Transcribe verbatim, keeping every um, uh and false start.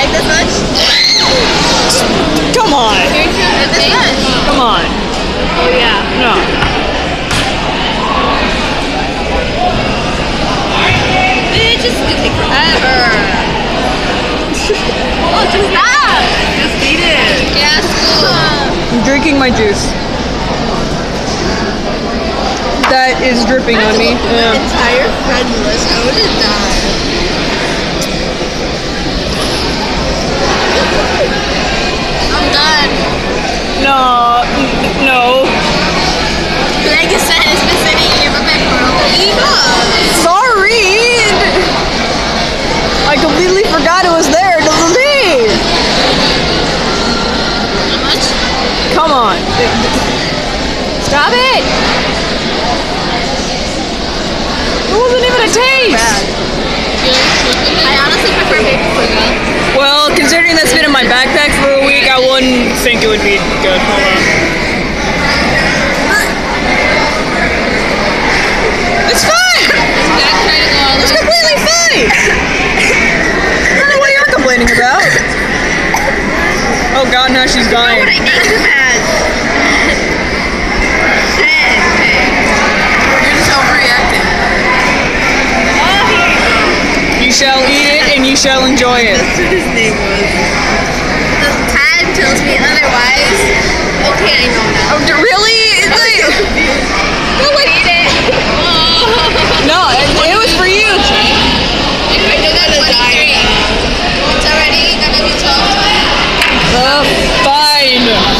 Like this much? Come on. Like this much? Come on. Oh yeah. No. It just could take forever. Oh, just that. Just eat it. Yes. I'm drinking my juice. That is dripping on me. My Yeah. entire friend list. I would have died. I'm done. No. n- No. Like I said, it's been sitting here for my for a week. Sorry. I completely forgot it was there. It was me. How much? Come on. Stop it. It wasn't even a taste. I honestly prefer paper food. Well, considering that's been in my backpack for a week, I wouldn't think it would be good. Hold on. It's fine! It's completely fine! I don't know what you're complaining about. Oh god, now she's dying. What I named him as. Shit. You're just overreacting. You shall eat it and you shall enjoy it. That's what his name was. The time tells me otherwise. Okay, I know now. Oh, d- really? It's like, no, like, Eat it. no, it, it was for you. I do that twenty-three. It's already gonna be twelve. Uh, fine.